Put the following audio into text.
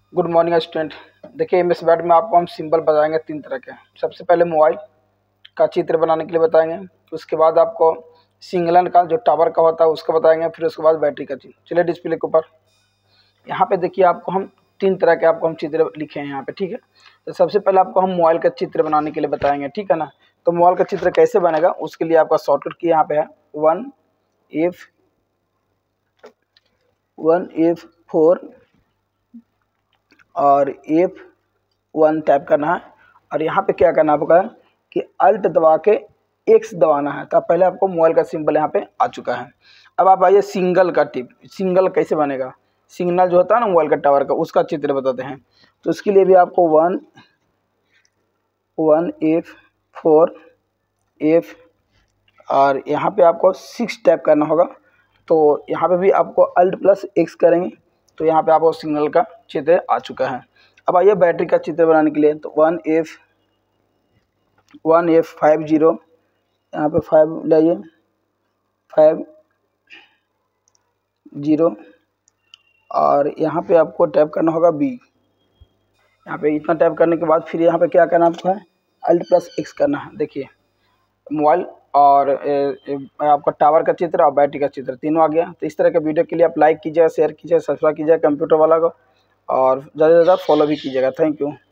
Good morning student. देखिए MS word में आपको हम सिंबल बताएंगे 3 तरह के। सबसे पहले मोबाइल का चित्र बनाने के लिए बताएंगे, उसके बाद आपको सिंगलन का जो टावर का होता है उसका बताएंगे, फिर उसके बाद बैटरी का चित्र। चलिए डिस्प्ले के ऊपर यहाँ पे देखिए आपको हम 3 तरह के आपको हम चित्र लिखे हैं यहाँ पे, ठीक है। तो सबसे पहले आपको हम मोबाइल का चित्र बनाने के लिए बताएंगे, ठीक है ना। तो मोबाइल का चित्र कैसे बनेगा उसके लिए आपका शॉर्टकट की यहाँ पे है 1F4 और F1 टाइप करना है। और यहाँ पे क्या करना आपका कि अल्ट दबा के एक्स दबाना है। तो पहले आपको मोबाइल का सिंबल यहाँ पे आ चुका है। अब आप आइए सिंगल का टिप, सिंगल कैसे बनेगा। सिग्नल जो होता है ना मोबाइल का टावर का, उसका चित्र बताते हैं। तो उसके लिए भी आपको 1F4 F और यहाँ पे आपको 6 टाइप करना होगा। तो यहाँ पे भी आपको अल्ट प्लस एक्स करेंगे तो यहाँ पे आपको सिग्नल का चित्र आ चुका है। अब आइए बैटरी का चित्र बनाने के लिए। तो 1F50 यहाँ पे 5 लाइए 50 और यहाँ पे आपको टैप करना होगा B। यहाँ पे इतना टैप करने के बाद फिर यहाँ पे क्या करना आपको है, अल्ट प्लस एक्स करना है। देखिए मोबाइल और आपका टावर का चित्र और बैटरी का चित्र तीनों आ गया। तो इस तरह के वीडियो के लिए आप लाइक कीजिएगा, शेयर कीजिएगा, सब्सक्राइब कीजिएगा कंप्यूटर वाला को, और ज़्यादा से ज़्यादा फॉलो भी कीजिएगा। Thank you.